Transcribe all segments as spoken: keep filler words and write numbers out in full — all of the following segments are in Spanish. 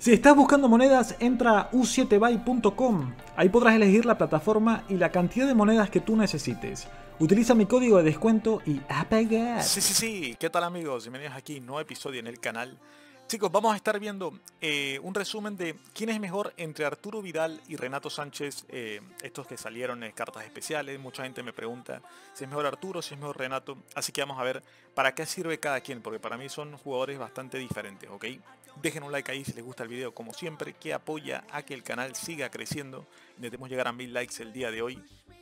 Si estás buscando monedas, entra a u siete buy punto com. Ahí podrás elegir la plataforma y la cantidad de monedas que tú necesites. Utiliza mi código de descuento y a pagar. Sí, sí, sí. ¿Qué tal, amigos? Bienvenidos aquí, nuevo episodio en el canal. Chicos, vamos a estar viendo eh, un resumen de quién es mejor entre Arturo Vidal y Renato Sánchez. Eh, estos que salieron en cartas especiales. Mucha gente me pregunta si es mejor Arturo, si es mejor Renato. Así que vamos a ver para qué sirve cada quien, porque para mí son jugadores bastante diferentes, ¿ok? Dejen un like ahí si les gusta el video, como siempre, que apoya a que el canal siga creciendo. Intentemos llegar a mil likes el día de hoy.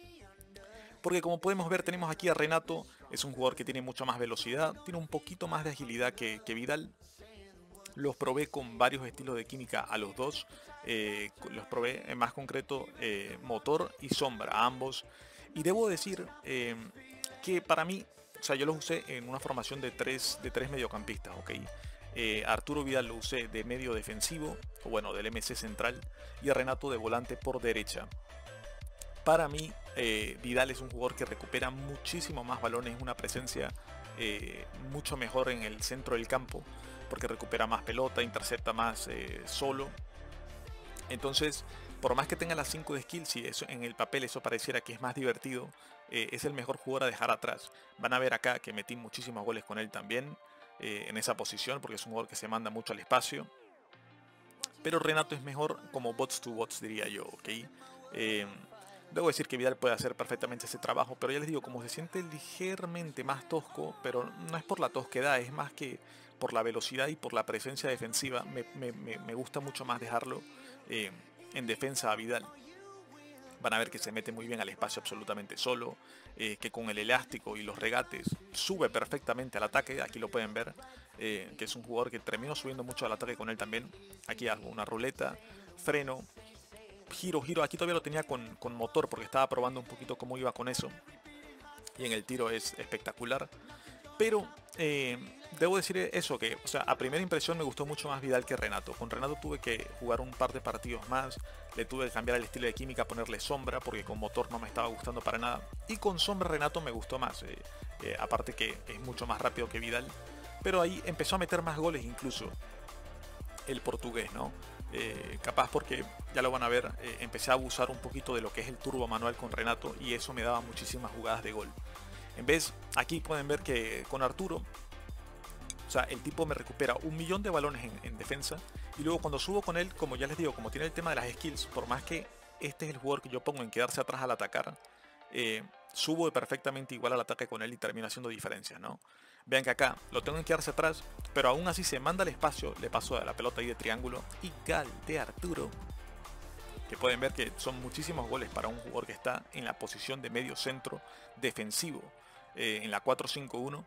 Porque como podemos ver, tenemos aquí a Renato. Es un jugador que tiene mucha más velocidad, tiene un poquito más de agilidad que, que Vidal. Los probé con varios estilos de química a los dos. Eh, los probé en más concreto eh, motor y sombra, a ambos. Y debo decir eh, que para mí, o sea, yo los usé en una formación de tres, de tres mediocampistas, ¿ok? Eh, Arturo Vidal lo usé de medio defensivo, o bueno, del M C central, y a Renato de volante por derecha. Para mí, eh, Vidal es un jugador que recupera muchísimo más balones, una presencia eh, mucho mejor en el centro del campo, porque recupera más pelota, intercepta más eh, solo. Entonces, por más que tenga las cinco de skills, y eso, en el papel eso pareciera que es más divertido, eh, es el mejor jugador a dejar atrás. Van a ver acá que metí muchísimos goles con él también, eh, en esa posición, porque es un jugador que se manda mucho al espacio. Pero Renato es mejor como bots to bots, diría yo, ¿ok? Eh, Debo decir que Vidal puede hacer perfectamente ese trabajo, pero ya les digo, como se siente ligeramente más tosco, pero no es por la tosquedad, es más que por la velocidad y por la presencia defensiva, me, me, me gusta mucho más dejarlo eh, en defensa a Vidal. Van a ver que se mete muy bien al espacio absolutamente solo, eh, que con el elástico y los regates sube perfectamente al ataque. Aquí lo pueden ver, eh, que es un jugador que terminó subiendo mucho al ataque con él también. Aquí hago una ruleta, freno, giro, giro. Aquí todavía lo tenía con, con motor porque estaba probando un poquito cómo iba con eso. Y en el tiro es espectacular. Pero eh, debo decir eso, que o sea, a primera impresión me gustó mucho más Vidal que Renato. Con Renato tuve que jugar un par de partidos más, le tuve que cambiar el estilo de química, ponerle sombra, porque con motor no me estaba gustando para nada. Y con sombra Renato me gustó más, eh, eh, aparte que es mucho más rápido que Vidal. Pero ahí empezó a meter más goles incluso el portugués, ¿no? Eh, capaz porque, ya lo van a ver, eh, empecé a abusar un poquito de lo que es el turbo manual con Renato y eso me daba muchísimas jugadas de gol. En vez, aquí pueden ver que con Arturo, o sea, el tipo me recupera un millón de balones en, en defensa. Y luego cuando subo con él, como ya les digo, como tiene el tema de las skills, por más que este es el jugador que yo pongo en quedarse atrás al atacar, eh, subo perfectamente igual al ataque con él y termina haciendo diferencias, ¿no? Vean que acá lo tengo en quedarse atrás, pero aún así se manda al espacio, le paso a la pelota ahí de triángulo y gal de Arturo. Que pueden ver que son muchísimos goles para un jugador que está en la posición de medio centro defensivo. Eh, en la cuatro cinco uno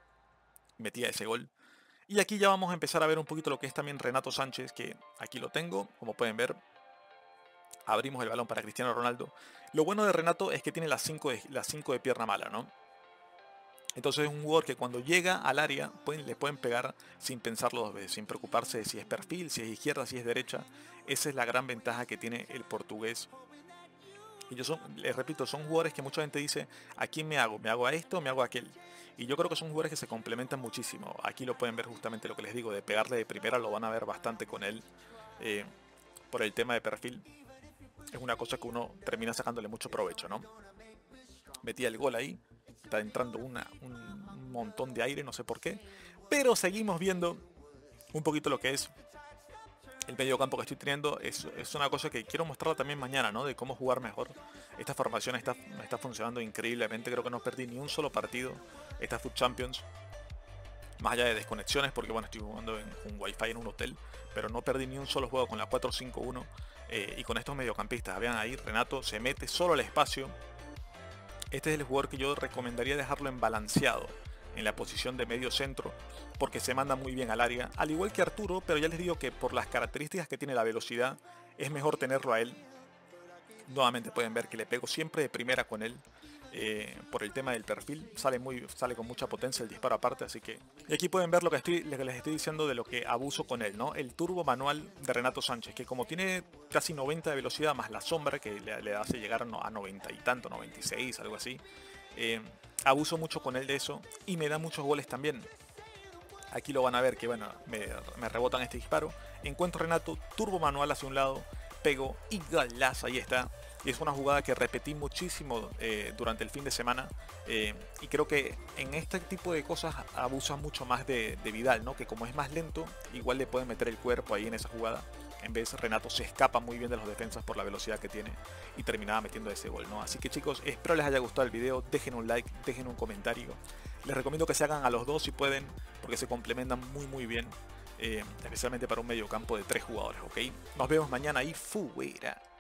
metía ese gol. Y aquí ya vamos a empezar a ver un poquito lo que es también Renato Sánchez, que aquí lo tengo, como pueden ver. Abrimos el balón para Cristiano Ronaldo. Lo bueno de Renato es que tiene las cinco de, las cinco de pierna mala, ¿no? Entonces es un jugador que cuando llega al área pueden, le pueden pegar sin pensarlo dos veces, sin preocuparse de si es perfil, si es izquierda, si es derecha. Esa es la gran ventaja que tiene el portugués. Y yo son, les repito, son jugadores que mucha gente dice, ¿a quién me hago? ¿Me hago a esto o me hago a aquel? Y yo creo que son jugadores que se complementan muchísimo. Aquí lo pueden ver justamente lo que les digo, de pegarle de primera, lo van a ver bastante con él. Eh, por el tema de perfil, es una cosa que uno termina sacándole mucho provecho, ¿no? Metía el gol ahí, está entrando una, un montón de aire, no sé por qué. Pero seguimos viendo un poquito lo que es el medio campo que estoy teniendo. Es, es una cosa que quiero mostrarla también mañana, ¿no? De cómo jugar mejor. Esta formación está, está funcionando increíblemente. Creo que no perdí ni un solo partido esta Foot Champions. Más allá de desconexiones, porque bueno, estoy jugando en un wifi en un hotel. Pero no perdí ni un solo juego con la cuatro cinco uno. Eh, y con estos mediocampistas. Vean ahí, Renato se mete solo al espacio. Este es el jugador que yo recomendaría dejarlo en balanceado, en la posición de medio centro, porque se manda muy bien al área, al igual que Arturo, pero ya les digo que por las características que tiene la velocidad, es mejor tenerlo a él. Nuevamente pueden ver que le pego siempre de primera con él, eh, por el tema del perfil, sale, muy, sale con mucha potencia el disparo aparte, así que... Y aquí pueden ver lo que, estoy, lo que les estoy diciendo de lo que abuso con él, ¿no? El turbo manual de Renato Sánchez, que como tiene casi noventa de velocidad, más la sombra, que le, le hace llegar a noventa y tanto, noventa y seis, algo así, eh, abuso mucho con él de eso, y me da muchos goles también. Aquí lo van a ver que, bueno, me, me rebotan este disparo. encuentro a Renato, turbo manual hacia un lado, pego y golazo, ahí está. Y es una jugada que repetí muchísimo eh, durante el fin de semana eh, y creo que en este tipo de cosas abusa mucho más de, de Vidal, ¿no? Que como es más lento, igual le pueden meter el cuerpo ahí en esa jugada. En vez Renato se escapa muy bien de los defensas por la velocidad que tiene y terminaba metiendo ese gol, ¿no? Así que chicos, espero les haya gustado el video, dejen un like, dejen un comentario. Les recomiendo que se hagan a los dos si pueden, porque se complementan muy muy bien, eh, especialmente para un mediocampo de tres jugadores, ¿ok? Nos vemos mañana y fuera.